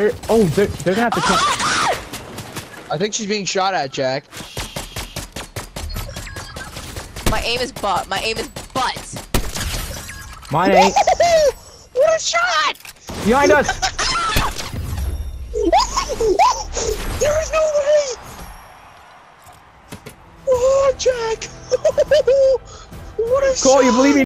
Oh, they're gonna have to come. I think she's being shot at, Jack. My aim is butt. My aim is butt. Mine ain't. What a shot! Behind us! There is no way! Oh, Jack! What a Cole, shot! you believe me?